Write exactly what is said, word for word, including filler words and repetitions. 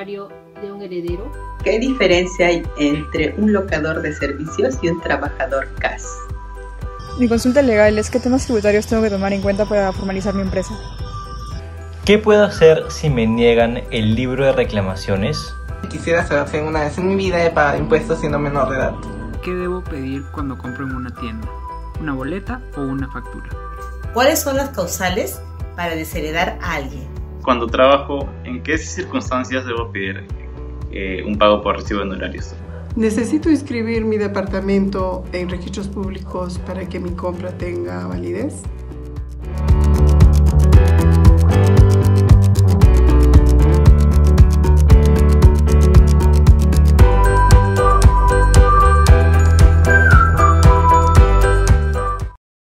horario de un heredero? ¿Qué diferencia hay entre un locador de servicios y un trabajador C A S? Mi consulta legal es qué temas tributarios tengo que tomar en cuenta para formalizar mi empresa. ¿Qué puedo hacer si me niegan el libro de reclamaciones? Quisiera saber si alguna vez en mi vida he pagado impuestos siendo menor de edad. ¿Qué debo pedir cuando compro en una tienda? ¿Una boleta o una factura? ¿Cuáles son las causales para desheredar a alguien? Cuando trabajo, ¿en qué circunstancias debo pedir eh, un pago por recibo de honorarios? ¿Necesito inscribir mi departamento en registros públicos para que mi compra tenga validez?